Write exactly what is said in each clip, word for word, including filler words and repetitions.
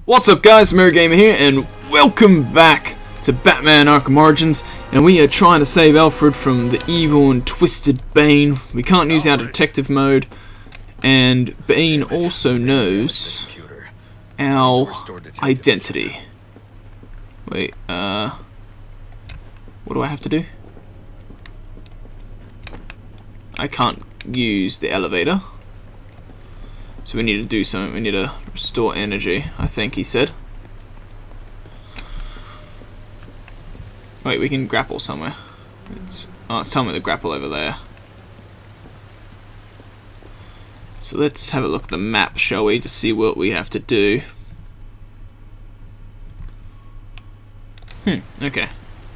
What's up guys, MirrorGamer here, and welcome back to Batman Arkham Origins, and we are trying to save Alfred from the evil and twisted Bane. We can't use our detective mode, and Bane also knows our identity. Wait, uh... what do I have to do? I can't use the elevator. So we need to do something. We need to restore energy, I think he said. Wait, we can grapple somewhere. It's, oh, it's telling me to grapple over there. So let's have a look at the map, shall we, to see what we have to do. Hmm, okay.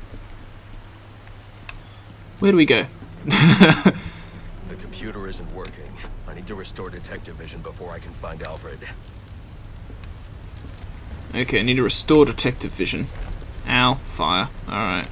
Where do we go? The computer isn't working. I need to restore detective vision before I can find Alfred. Okay, I need to restore detective vision. Ow, fire. Alright.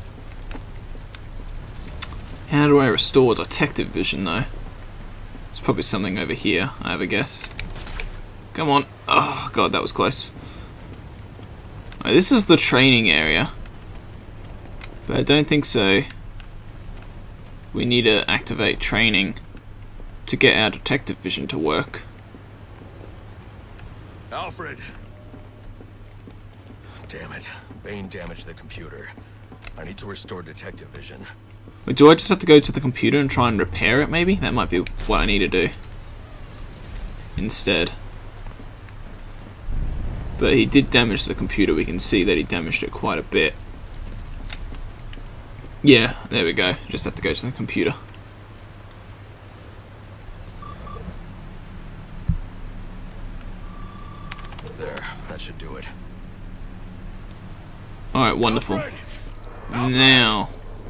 How do I restore detective vision though? It's probably something over here, I have a guess. Come on. Oh god, that was close. Right, this is the training area. But I don't think so. We need to activate training to get our detective vision to work. Alfred! Damn it. Bane damaged the computer. I need to restore detective vision. Wait, do I just have to go to the computer and try and repair it maybe? That might be what I need to do instead. But he did damage the computer. We can see that he damaged it quite a bit. Yeah, there we go. Just have to go to the computer. There, that should do it. Alright, wonderful. Alfred! Alfred! Now.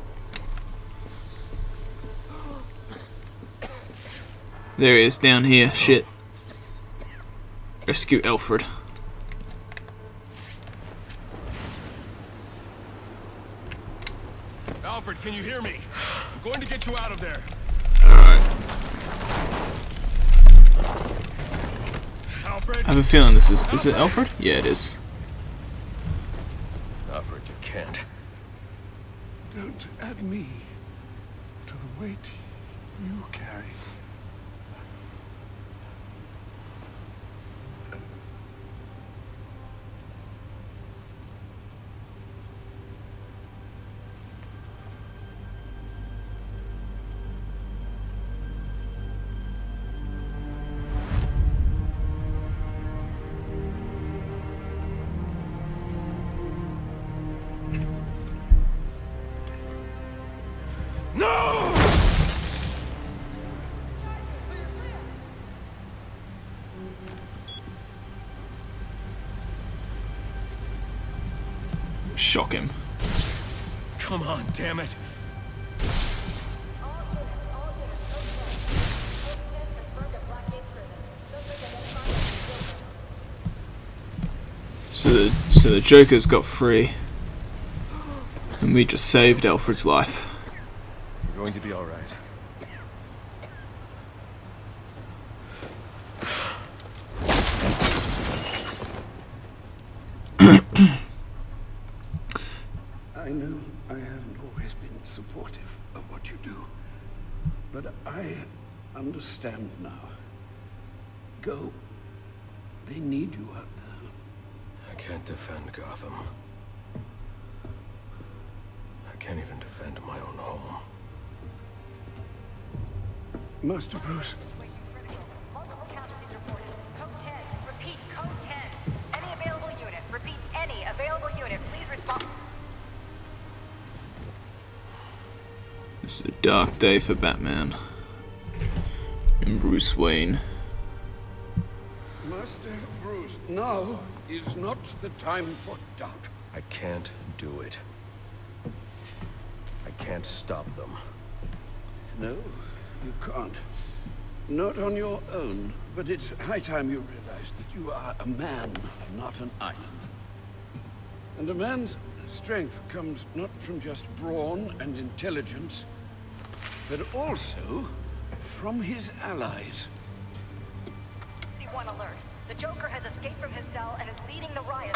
There he is, down here. Shit. Rescue Alfred. Alfred, can you hear me? I'm going to get you out of there. Alright. Alfred? I have a feeling this is... Is it Alfred? Yeah, it is. Alfred, you can't. Don't add me to the weight you carry. No! Shock him. Come on, damn it. So the, so the Joker's got free. And we just saved Alfred's life. You're going to be all right. I know I haven't always been supportive of what you do, but I understand now. Go. They need you out there. I can't defend Gotham. I can't even defend my own home. Master Bruce. Multiple casualties reported. Code ten. Repeat, code ten. Any available unit. Repeat, any available unit. Please respond. This is a dark day for Batman. And Bruce Wayne. Master Bruce, now is not the time for doubt. I can't do it. I can't stop them. No, you can't. Not on your own, but it's high time you realize that you are a man, not an island. And a man's strength comes not from just brawn and intelligence, but also from his allies. C one alert. The Joker has escaped from his cell and is leading the riot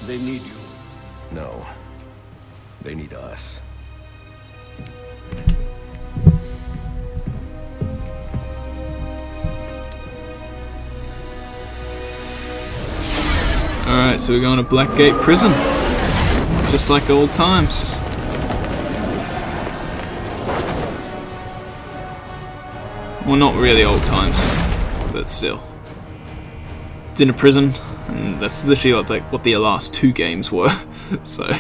They need you. No. They need us. Alright, so we're going to Blackgate Prison. Just like old times. Well, not really old times, but still. Dinner prison, and that's literally like, like what the last two games were, so.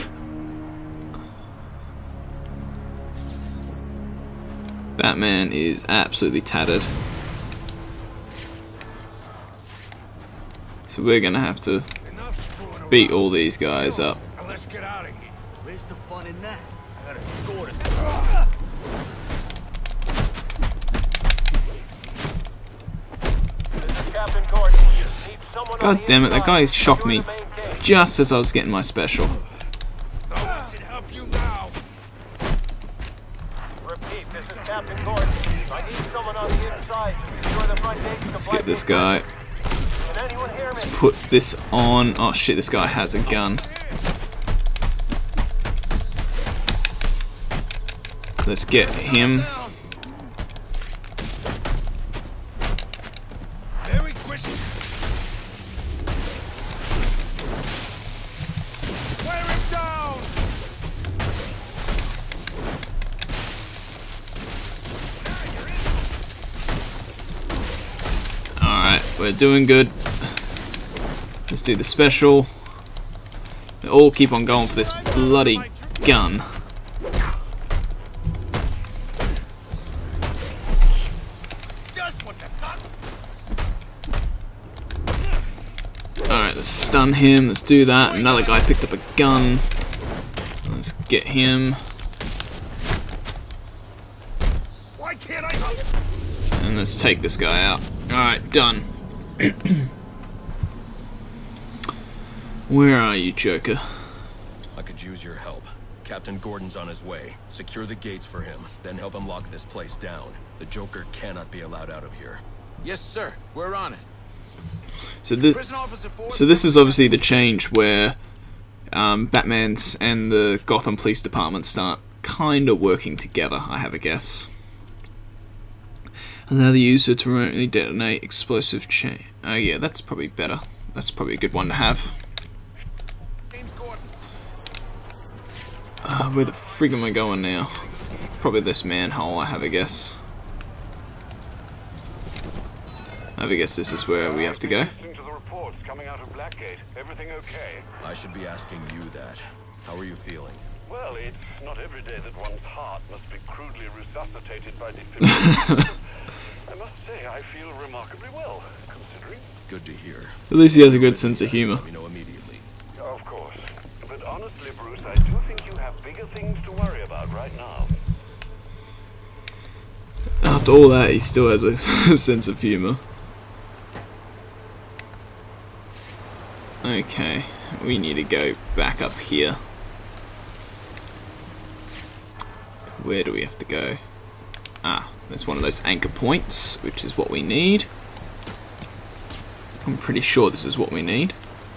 Batman is absolutely tattered. So we're gonna have to beat all these guys up. Let's get out of here. Where's the fun in that? I gotta score this. God damn it, that guy shocked me just as I was getting my special. Help you now. Repeat, this is Captain Gordon. I need someone on the inside to secure the front gate to Let's get this guy. Can anyone hear Let's me? put this on. Oh shit, this guy has a gun. Let's get him. Very quick. Wear him down. Alright, we're doing good. Let's do the special. We all keep on going for this bloody gun. Just what the fuck? Alright, let's stun him. Let's do that. Another guy picked up a gun. Let's get him. Why can't I? And let's take this guy out. Alright, done. Where are you, Joker? I could use your help. Captain Gordon's on his way. Secure the gates for him, then help him lock this place down. The Joker cannot be allowed out of here. Yes, sir. We're on it. So this, Prison officer four. so this is obviously the change where um, Batman's and the Gotham Police Department start kind of working together, I have a guess. Allow the user to remotely detonate explosive chain. Oh yeah, that's probably better. That's probably a good one to have. James Gordon. Uh, where the frig am I going now? Probably this manhole, I have a guess. I have a guess this is where we have to go. Listening to the reports coming out of Blackgate. Everything okay? I should be asking you that. How are you feeling? Well, it's not every day that one's heart must be crudely resuscitated by defibrillator. I must say, I feel remarkably well, considering. Good to hear. At least he has a good sense of humor. Let me know immediately. Of course. But honestly, Bruce, I do think you have bigger things to worry about right now. After all that, he still has a sense of humor. Okay, we need to go back up here. Where do we have to go? Ah, there's one of those anchor points, which is what we need. I'm pretty sure this is what we need.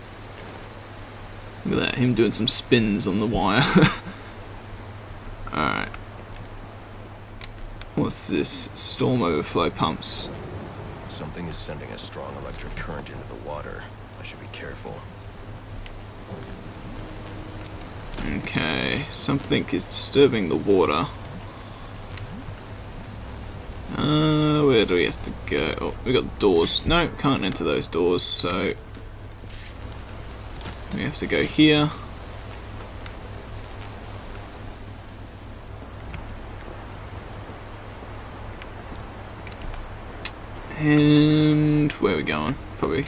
Look at that, him doing some spins on the wire. Alright. What's this? Storm overflow pumps. Something is sending a strong electric current into the water. I should be careful. Okay, something is disturbing the water. Uh, where do we have to go? Oh, we got doors. No, can't enter those doors, so we have to go here. And where are we going? Probably.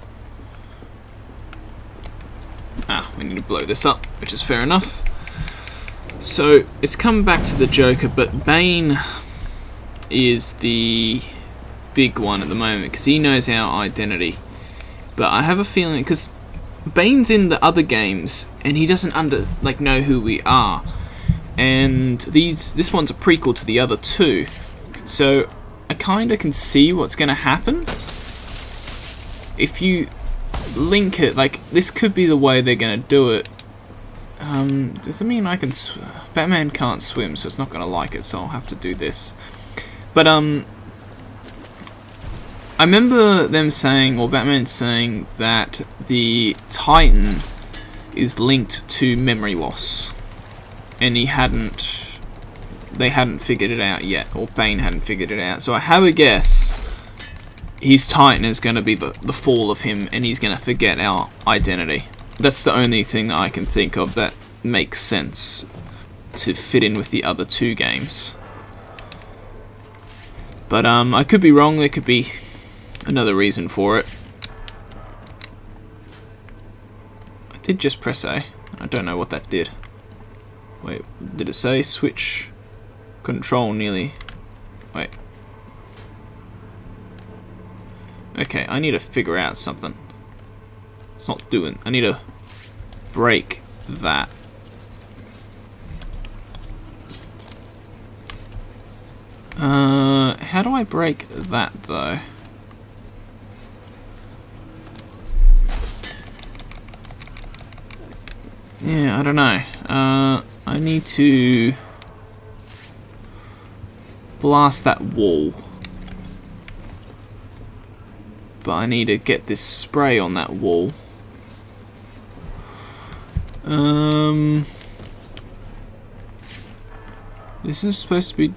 Ah, we need to blow this up, which is fair enough. So it's come back to the Joker, but Bane is the big one at the moment because he knows our identity. But I have a feeling because Bane's in the other games and he doesn't under like know who we are, and these this one's a prequel to the other two, so I kind of can see what's going to happen. If you link it. Like, this could be the way they're gonna do it. Um, does it mean I can sw Batman can't swim, so it's not gonna like it, so I'll have to do this. But, um, I remember them saying, or Batman saying, that the Titan is linked to memory loss. And he hadn't, they hadn't figured it out yet, or Bane hadn't figured it out. So I have a guess, his Titan is going to be the, the fall of him, and he's going to forget our identity. That's the only thing that I can think of that makes sense to fit in with the other two games. But um, I could be wrong, there could be another reason for it. I did just press A. I don't know what that did. Wait, did it say switch control nearly? Wait. Okay, I need to figure out something. It's not doing. I need to break that. Uh, how do I break that though? Yeah, I don't know. Uh, I need to blast that wall. But I need to get this spray on that wall. Um, this is supposed to be...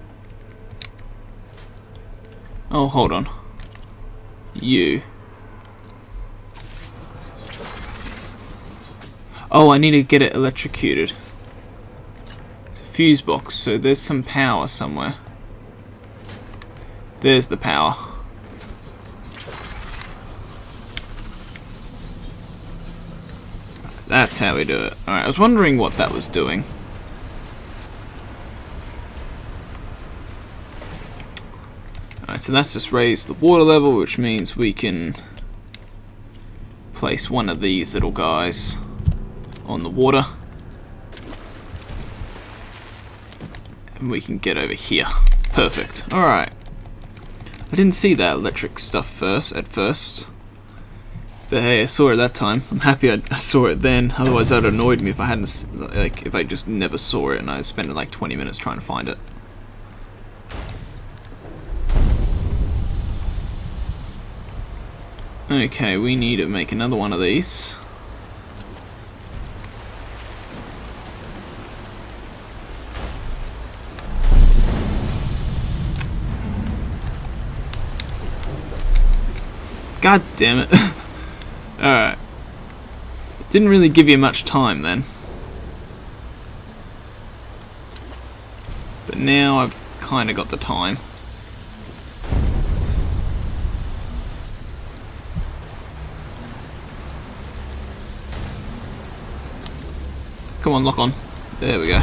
Oh, hold on. You. Oh, I need to get it electrocuted. It's a fuse box, so there's some power somewhere. There's the power. That's how we do it. Alright, I was wondering what that was doing. Alright, so that's just raised the water level, which means we can place one of these little guys on the water. And we can get over here. Perfect. Alright. I didn't see that electric stuff first at first. But hey, I saw it that time. I'm happy I, I saw it then. Otherwise that would have annoyed me if I hadn't, like, if I just never saw it and I spent like twenty minutes trying to find it. Okay, we need to make another one of these. God damn it. Alright. Didn't really give you much time then. But now I've kind of got the time. Come on, lock on. There we go.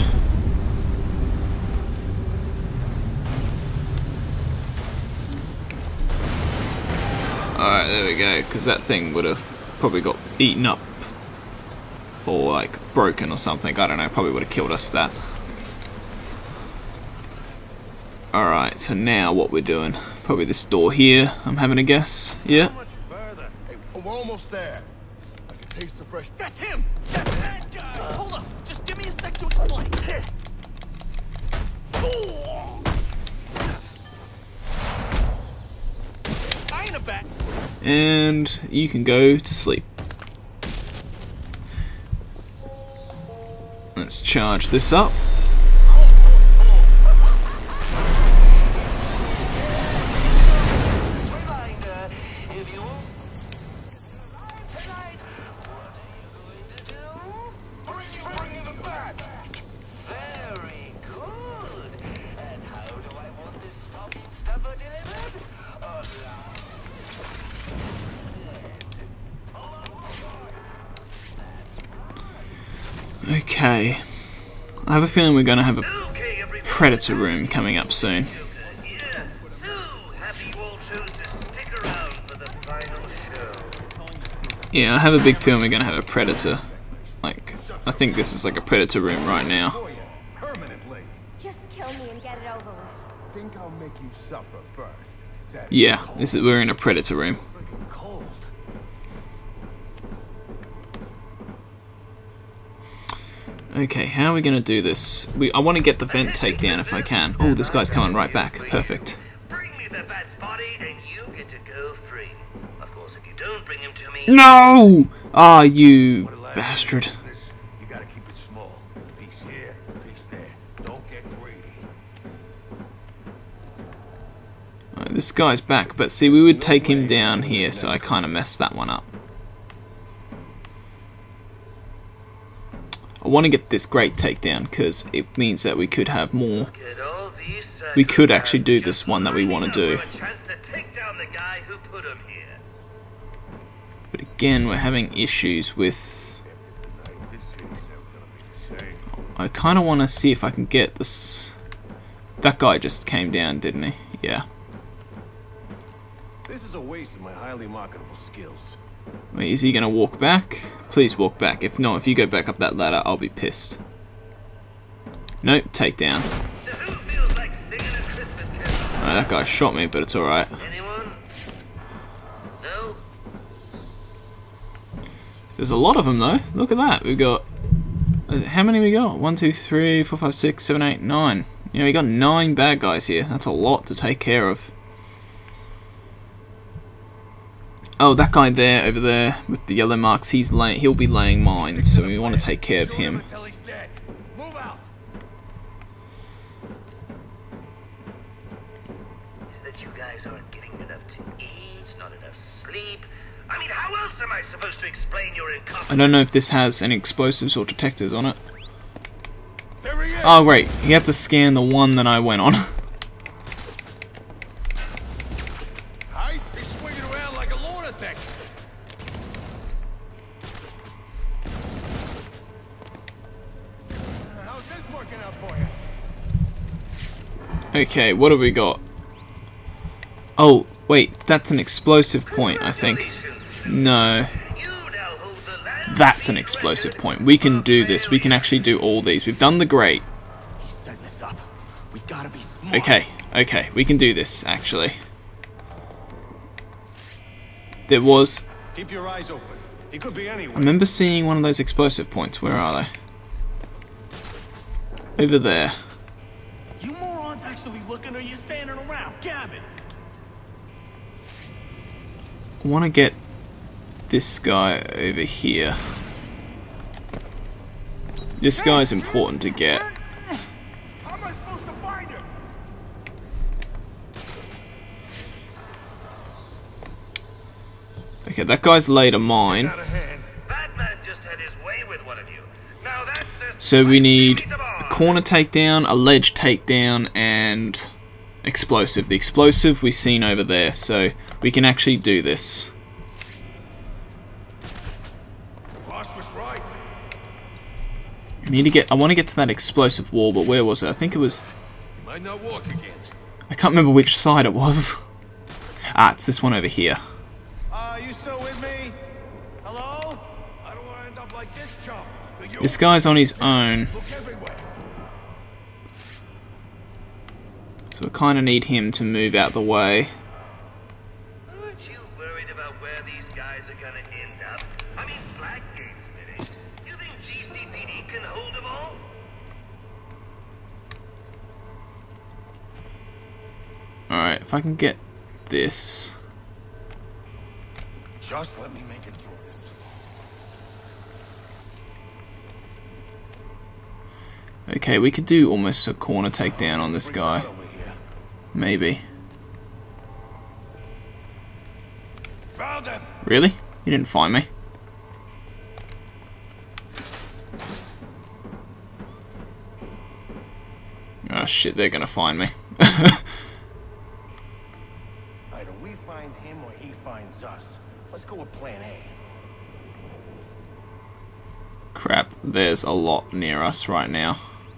Alright, there we go, because that thing would have probably got eaten up or like broken or something. I don't know, probably would have killed us that. Alright, so now what we're doing, probably this door here, I'm having a guess. Yeah? How much further? Hey, we're almost there. I can taste the fresh. That's him! That's that guy! Hold up! Just give me a sec to explain. I ain't a bat. And you can go to sleep. Let's charge this up. Okay, I have a feeling we're going to have a Predator room coming up soon. Yeah, I have a big feeling we're going to have a Predator. Like, I think this is like a Predator room right now. Just kill me and get it over with. Think I'll make you suffer first. Yeah, this is, we're in a Predator room. Okay, how are we gonna do this? We I want to get the vent takedown if I can. Oh, this guy's coming right back. Perfect. Bring me the bat's body and you get to go free. Of course, if you don't bring him to me... No! Ah, you bastard. You gotta keep it small. Piece here, piece there. Don't get greedy. Right, this guy's back, but see, we would take him down here, so I kind of messed that one up. I want to get this great takedown because it means that we could have more. We could actually do this one that we want to do. But again, we're having issues with... I kind of want to see if I can get this... That guy just came down, didn't he? Yeah. This is a waste of my highly marketable skills. Wait, is he going to walk back? Please walk back. If not, if you go back up that ladder, I'll be pissed. Nope, take down. Alright, that guy shot me, but it's alright. No? There's a lot of them, though. Look at that. We've got... How many we got? One, two, three, four, five, six, seven, eight, nine. You know, we got nine bad guys here. That's a lot to take care of. Oh, that guy there, over there, with the yellow marks, he's lay he'll be laying mines, so we want to take care of him. Move out. Is that you guys aren't getting enough to eat, not enough sleep? I mean, how else am I supposed to explain your incompetence? I don't know if this has any explosives or detectors on it. There he is. Oh, great. You have to scan the one that I went on. He's swinging around like a lawn detector. How's this working out for you? Okay, what have we got? Oh, wait, that's an explosive point, I think. No. That's an explosive point. We can do this. We can actually do all these. We've done the great. He's setting us up. We gotta be smart. Okay, okay, we can do this, actually. There was... Keep your eyes open. He could be anywhere. I remember seeing one of those explosive points. Where are they? Over there. You morons actually looking, or you standing around gabbing? I want to get this guy over here. This guy's important to get. How am I supposed to find him? Okay, that guy's laid a mine. Out of hand. Batman just had his way with one of you. Now that's just So we need a corner takedown, a ledge takedown, and explosive. The explosive we've seen over there, so we can actually do this. Boss was right. I need to get. I want to get to that explosive wall, but where was it? I think it was. He might not walk again. I can't remember which side it was. Ah, it's this one over here. Uh, you still with me? Hello? I don't want to end up like this chump. You This guy's on his own, look everywhere. so I kind of need him to move out the way. Aren't you worried about where these guys are gonna end up? I mean, Blackgate's finished. You think G C P D can hold them all? Alright, if I can get this. Just let me make it through this. Okay, we could do almost a corner takedown on this guy. Over here. Maybe. Found him. Really? You didn't find me? Oh shit, they're gonna find me. Either we find him or he finds us. Let's go with plan A. Crap, there's a lot near us right now.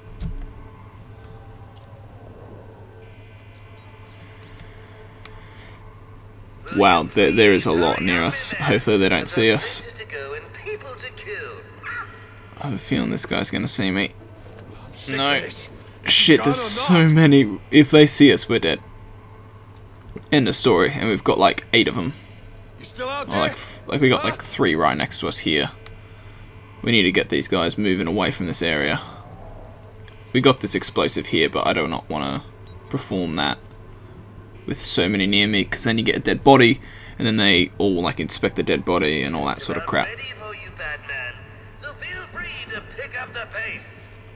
Wow, there, there is a lot near us. Hopefully they don't see us. Places to go and people to kill. I have a feeling this guy's gonna see me. Sick No. of this. Shit, Gun there's or so not? many. If they see us, we're dead. End of story. And we've got like eight of them. You still out Or there? like, f- like we got like three right next to us here. we need to get these guys moving away from this area. We got this explosive here, but I do not want to perform that with so many near me, because then you get a dead body, and then they all like inspect the dead body and all that sort of crap. I'm ready for you, Batman. So feel free to pick up the pace.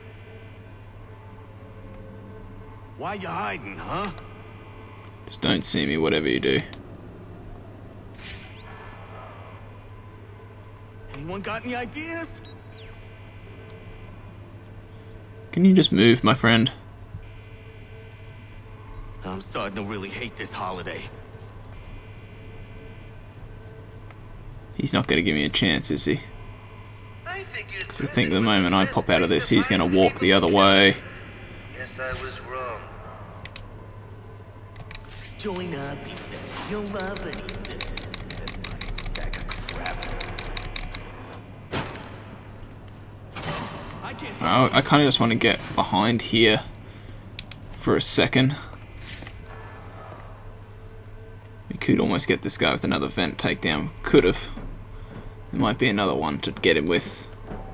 Why you hiding, huh? Just don't see me, whatever you do. Anyone got any ideas? Can you just move, my friend? I'm starting to really hate this holiday. He's not going to give me a chance, is he? I figured Because I think the moment I pop out of this, he's going to walk the other way. Guess I was wrong. Join up, he said. You'll love it, he said. That right sack of crap. I can't. Oh, I kind of just want to get behind here for a second. We could almost get this guy with another vent takedown. Could have. There might be another one to get him with.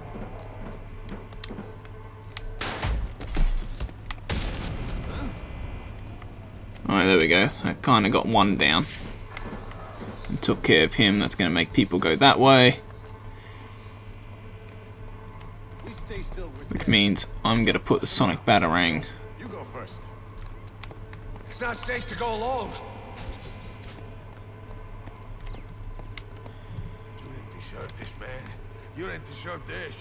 Alright, there we go. I kind of got one down. And took care of him. That's going to make people go that way. Which means I'm going to put the Sonic Batarang. You go first. It's not safe to go alone. You didn't deserve this, man. You didn't deserve this.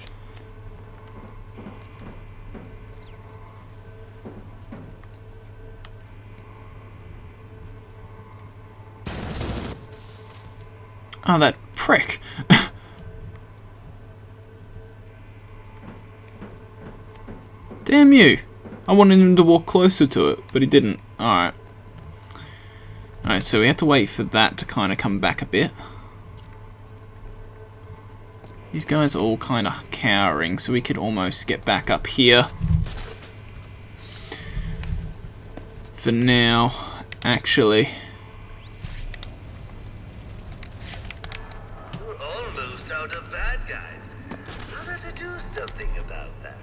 Oh, that prick. Damn you. I wanted him to walk closer to it, but he didn't. Alright. Alright, so we have to wait for that to kind of come back a bit. These guys are all kind of cowering, so we could almost get back up here. For now, actually. You're almost out of bad guys. How about to do something about that?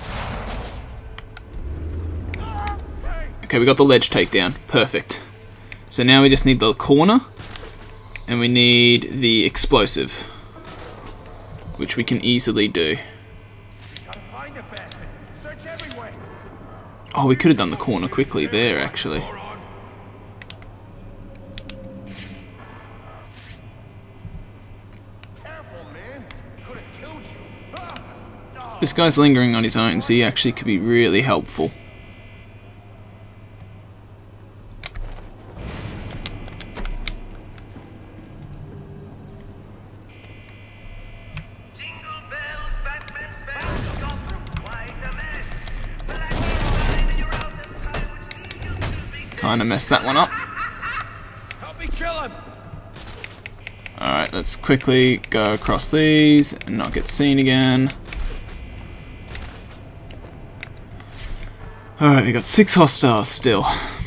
Okay, we got the ledge takedown. Perfect. So now we just need the corner, and we need the explosive, which we can easily do. Oh, we could have done the corner quickly there, actually. This guy's lingering on his own, so he actually could be really helpful. Kind of messed that one up. Help me kill him. Alright, let's quickly go across these and not get seen again. Alright, we got six hostiles still.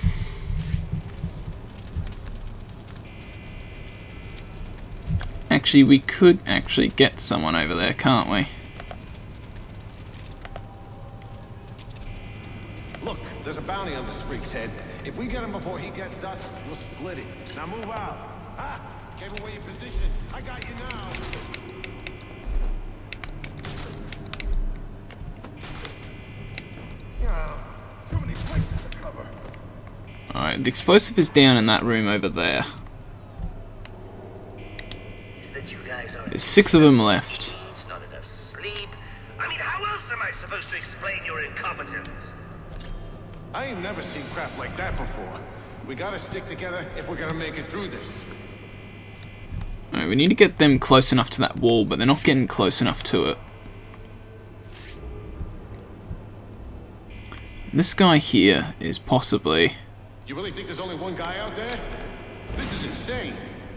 Actually, we could actually get someone over there, can't we? Look, there's a bounty on this freak's head. If we get him before he gets us, we'll split it. Now move out. Ha! Gave away your position. I got you now. Too many places to cover. Alright, the explosive is down in that room over there. There's six of them left. It's not enough sleep. I mean, how else am I supposed to explain your incompetence? I ain't never seen crap like that before. We gotta stick together if we're gonna make it through this. Alright, we need to get them close enough to that wall, but they're not getting close enough to it. This guy here is possibly... You really think there's only one guy out there? This is insane.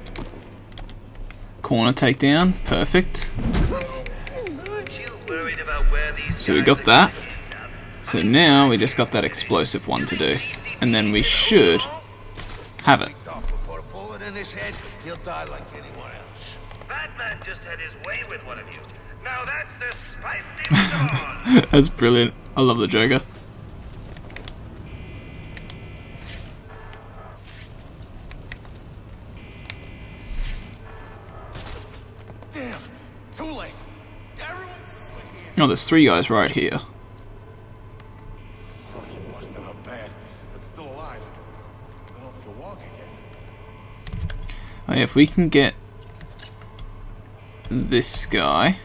Corner takedown, perfect. Aren't you worried about where these So we guys got are that. gonna end up? So now we just got that explosive one to do. And then we should have it. Before a bullet in his head, he'll die like anyone else. Batman! man just had his way with one of you. Now that's the spicy sauce. That's brilliant. I love the Joker. Damn, too late. Everyone, Oh, there's three guys right here. oh, you busted up bad, but still alive. Been up for a walk again. Oh, yeah, if we can get this guy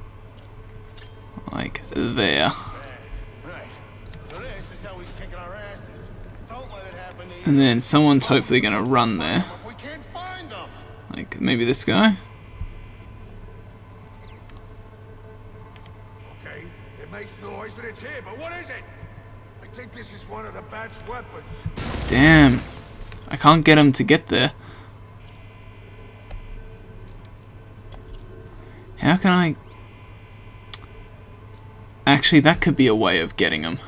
like there, Right. So this is how we kicking our asses. Don't let it happen to you. and then someone's hopefully gonna run there, We can't find them. like maybe this guy. Okay, it makes noise that it's here, but what is it? I think this is one of the bat's weapons. Damn, I can't get him to get there. How can I? Actually, that could be a way of getting him.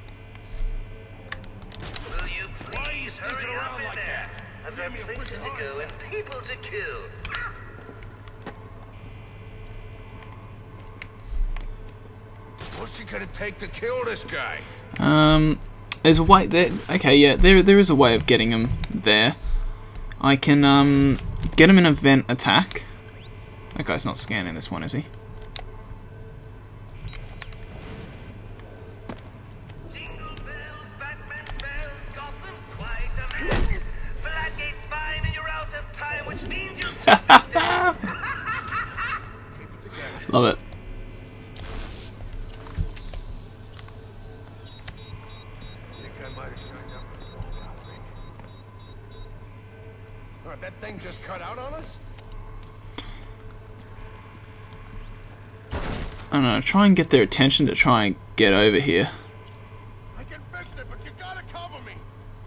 Will you please hurry up in there? I've got places to go and people to kill. What's she gonna take to kill this guy? Um, there's a way there. Okay, yeah, there there is a way of getting him there. I can um get him in a vent attack. That guy's not scanning this one, is he? Jingle bells, Batman bells, Gotham's quite a mess. Blackgate's fine and you're out of time, which means you're Love it. think I might have signed up for the wrong outfit. What, that thing just cut out on us? I don't know. Try and get their attention to try and get over here. I can fix it, but you gotta cover me.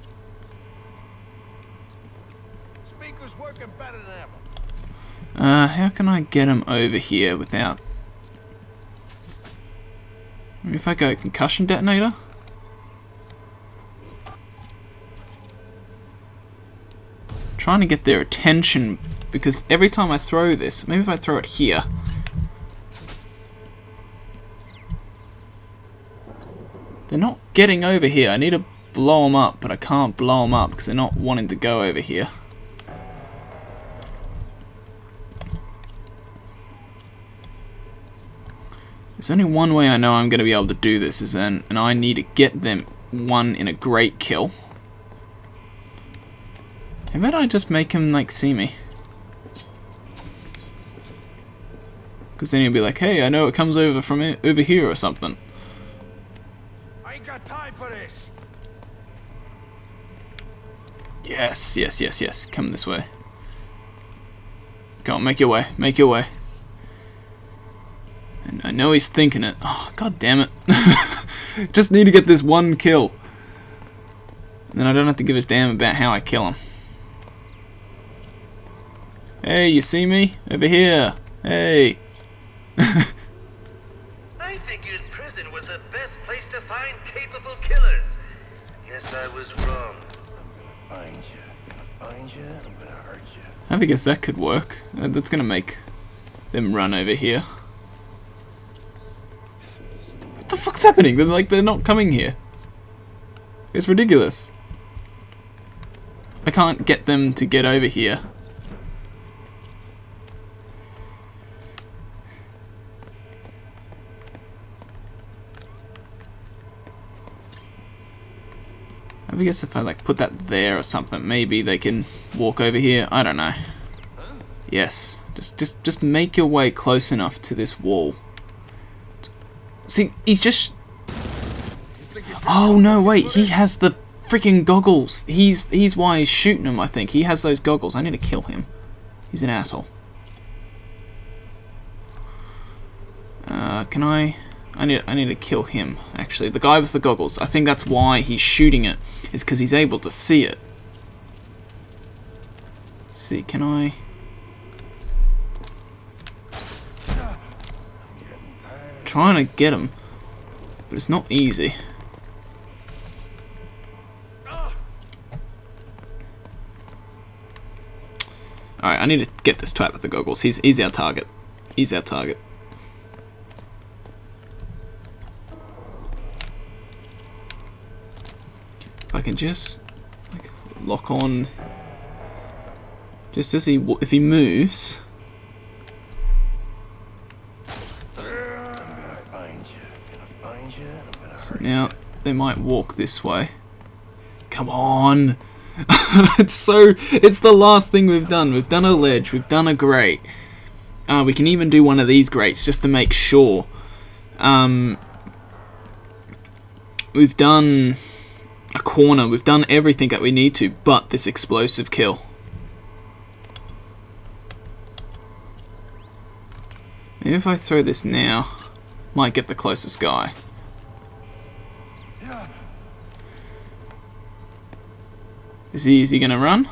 Speaker's working better than ever. Uh, how can I get him over here without? Maybe if I go concussion detonator. Trying to get their attention because every time I throw this, maybe if I throw it here. They're not getting over here. I need to blow them up, but I can't blow them up because they're not wanting to go over here. There's only one way I know I'm going to be able to do this, is then, and I need to get them one in a great kill. How about I just make him like see me? Because then he'll be like, hey, I know it comes over from it, over here or something. I ain't got time for this. Yes, yes, yes, yes. Come this way. Go on, make your way. Make your way. And I know he's thinking it. Oh, god damn it. Just need to get this one kill. And then I don't have to give a damn about how I kill him. Hey, you see me? Over here. Hey. I figured prison was the best place to find capable killers. Guess I was wrong. I'm gonna find you. I'm gonna find you. I'm gonna hurt you. I guess that could work. Uh, That's gonna make them run over here. What the fuck's happening? They're like they're not coming here. It's ridiculous. I can't get them to get over here. I guess if I like put that there or something, maybe they can walk over here. I don't know. Yes, just just just make your way close enough to this wall. See, he's just. Oh no! Wait, he has the freaking goggles. He's he's why he's shooting him. I think he has those goggles. I need to kill him. He's an asshole. Uh, can I? I need I need to kill him. Actually, the guy with the goggles. I think that's why he's shooting it. Is because he's able to see it. Let's see, can I? I'm trying to get him, but it's not easy. Alright, I need to get this twat with the goggles. He's, he's our target. He's our target. If I can just like, lock on, just as he if he moves. So now they might walk this way. Come on! It's so. It's the last thing we've done. We've done a ledge. We've done a grate. Uh, we can even do one of these grates just to make sure. Um, we've done a corner. We've done everything that we need to, but this explosive kill. Maybe if I throw this now, might get the closest guy. Is he, is he gonna run?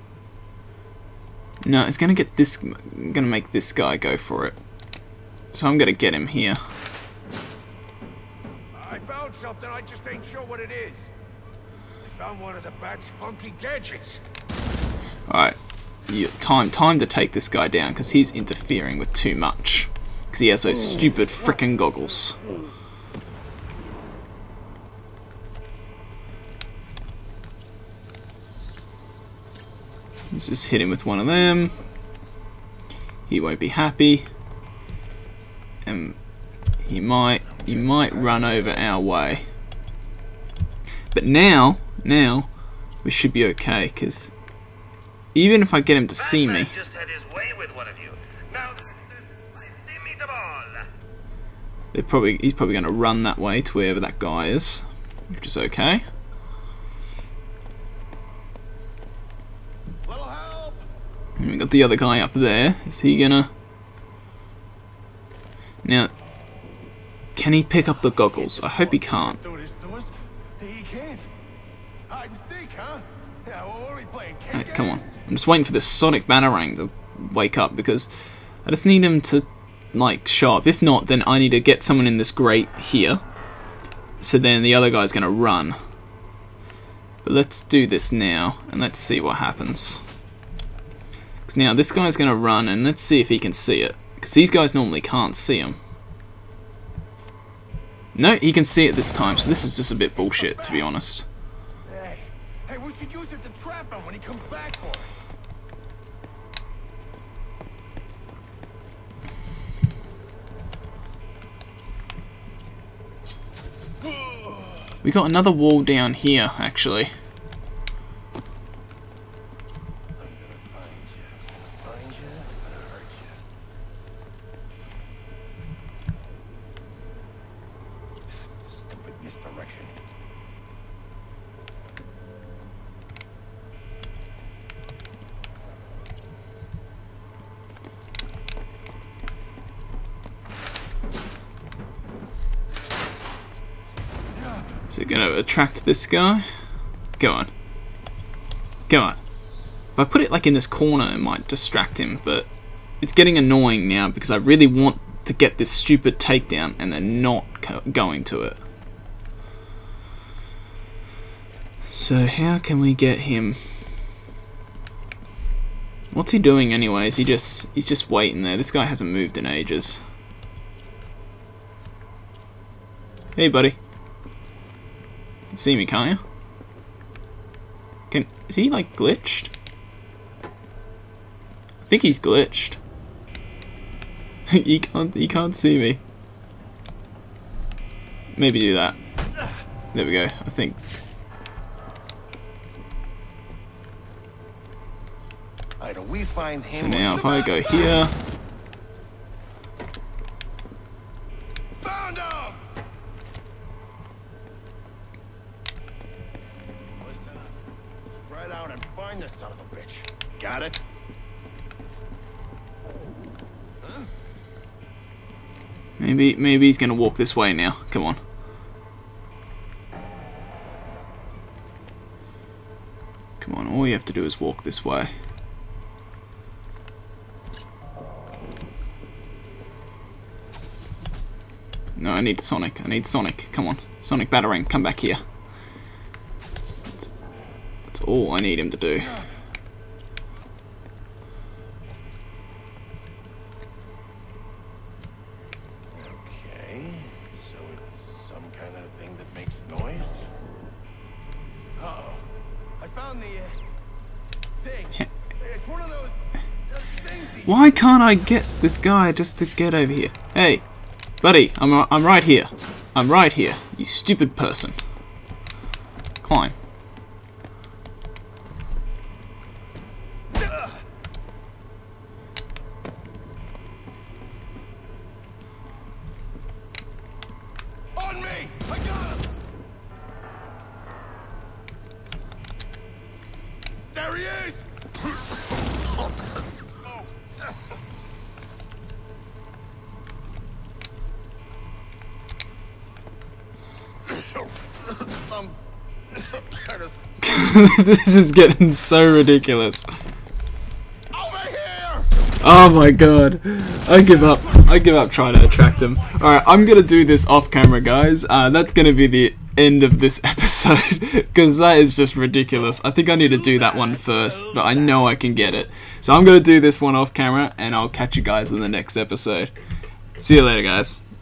No, it's gonna get this, gonna make this guy go for it. So I'm gonna get him here. I found something, I just ain't sure what it is. I found one of the bat's funky gadgets. Alright, time, time to take this guy down, because he's interfering with too much. Because he has those stupid frickin' goggles. Let's just hit him with one of them. He won't be happy. And he might he might run over our way. But now, now we should be okay, because even if I get him to see me, just had his way with one of you. Now, see me the ball. they're probably he's probably gonna run that way to wherever that guy is, which is okay. And we got the other guy up there. Is he gonna... Now, can he pick up the goggles? I hope he can't. Right, come on. I'm just waiting for this Sonic Batarang to wake up, because I just need him to, like, show up. If not, then I need to get someone in this grate here. So then the other guy's gonna run. But let's do this now, and let's see what happens. Now this guy's going to run, and let's see if he can see it, because these guys normally can't see him. No, he can see it this time, so this is just a bit bullshit, to be honest. Hey, hey, we should use it to trap him when he comes back for it. We got another wall down here, actually. Is it going to attract this guy? Go on. Go on. If I put it like in this corner, it might distract him, but it's getting annoying now because I really want to get this stupid takedown and they're not going to it. So how can we get him? What's he doing anyway? Is he just he's just waiting there? This guy hasn't moved in ages. Hey buddy. You can see me, can't you? Can is he like glitched? I think he's glitched. he can't he can't see me. Maybe do that. There we go, I think. Either we find him. So now if I go here. Found him! Spread out and find this son of a bitch. Got it? Huh? Maybe maybe he's gonna walk this way now. Come on. Come on, all you have to do is walk this way. No, I need Sonic. I need Sonic. Come on. Sonic Batarang, come back here. That's, that's all I need him to do. on the uh, thing. It's one of those, those things. Why can't I get this guy just to get over here? Hey, buddy, I'm I'm right here. I'm right here. You stupid person. Climb. On me! I got him! There he is! I'm kind of... This is getting so ridiculous. Over here! Oh my god. I give up. I give up trying to attract him. Alright, I'm gonna do this off camera, guys. Uh, that's gonna be the end of this episode, because that is just ridiculous. I think I need to do that one first, but I know I can get it. So I'm gonna do this one off camera, and I'll catch you guys in the next episode. See you later, guys.